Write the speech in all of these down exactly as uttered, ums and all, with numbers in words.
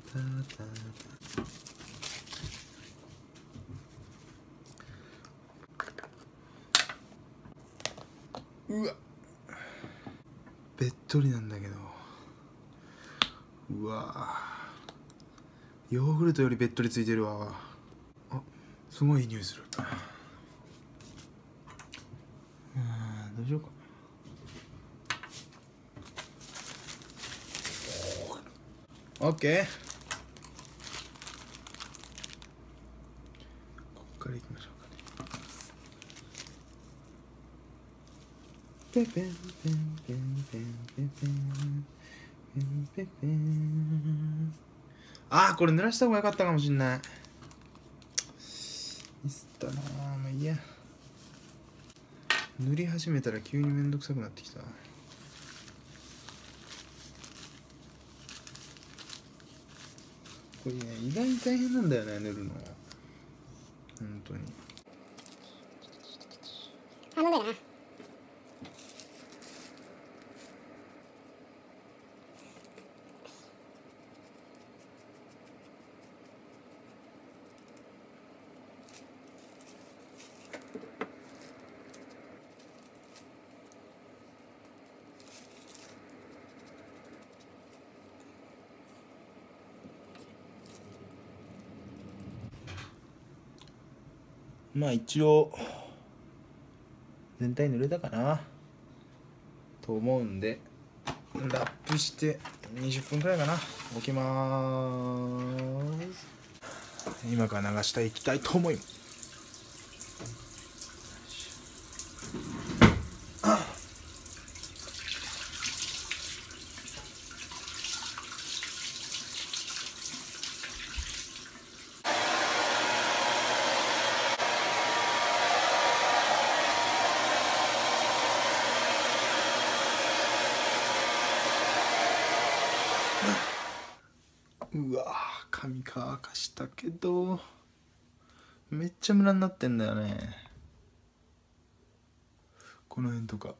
うわべっとりなんだけど、うわヨーグルトよりべっとりついてるわ。あ、すごいいい匂いする。うん、どうしようか。オッケー、こっからいきましょうかね。ペペンペンペンペンペンペンペンペンペン。あー、これ濡らした方が良かったかもしんない。ミスったなー。まあいいや。塗り始めたら急にめんどくさくなってきた。これね、意外に大変なんだよね、塗るの。本当に。 あ、飲んでな。 まあ一応全体濡れたかなと思うんで、ラップしてにじゅっぷんくらいかな、置きまーす。今から流していきたいと思います。うわー、髪乾かしたけどめっちゃムラになってんだよね。この辺とか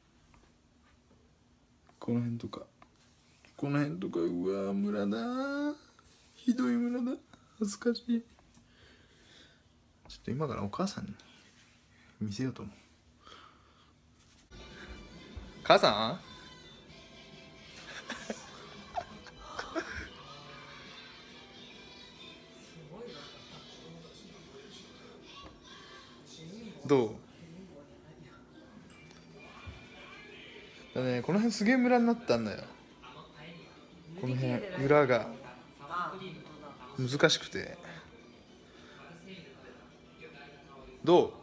この辺とかこの辺とか、うわームラだー、ひどいムラだ、恥ずかしい。ちょっと今からお母さんに見せようと思う。母さんどうだね、この辺すげえムラになったんだよ。この辺裏が難しくて。どう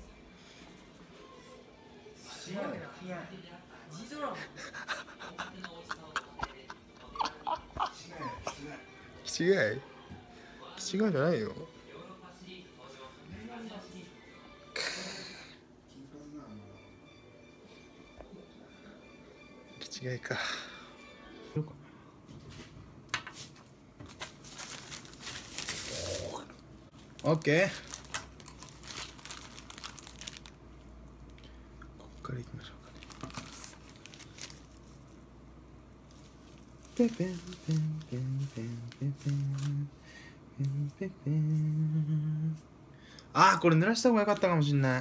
気違い気違いじゃないよ。気違いか。オッケー、こっからいきましょうかね。ペペンペンペンペンペンペンペンペンペン。あー、これ濡らした方が良かったかもしんない。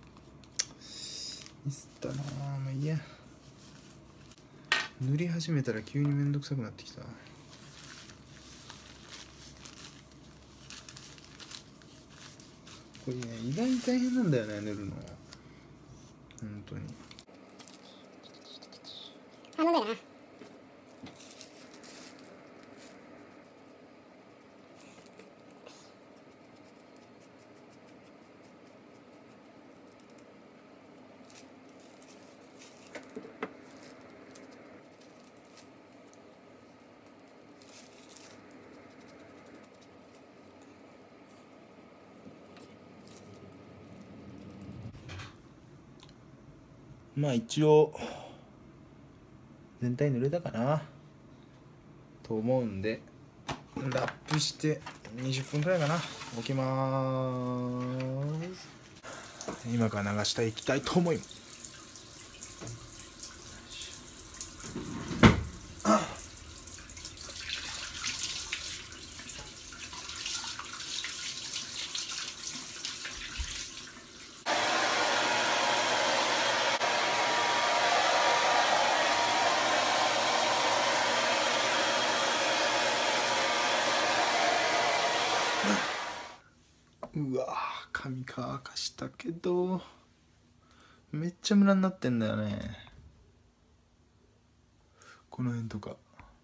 ミスったなー。まあいいや。塗り始めたら急にめんどくさくなってきた。これね、意外に大変なんだよね、塗るの。本当に。 あ、飲んでな。 まあ一応全体濡れたかなと思うんで、ラップしてにじゅっぷんくらいかな、置きまーす。今から流していきたいと思います。 うわー髪乾かしたけどめっちゃムラになってんだよね。この辺とか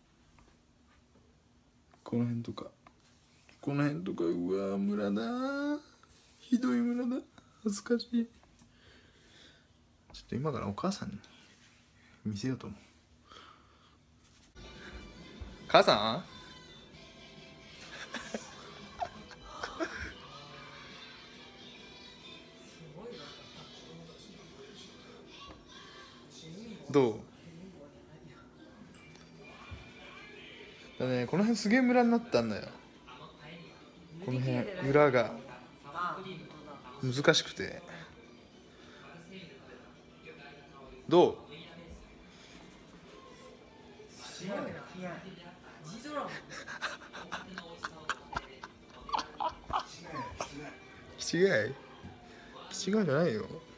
この辺とかこの辺とか、うわームラだー、ひどいムラだ、恥ずかしい。ちょっと今からお母さんに見せようと思う。母さんどうだね、この辺すげえムラになったんだよ。この辺裏が難しくて。どう気違い気違いじゃないよ。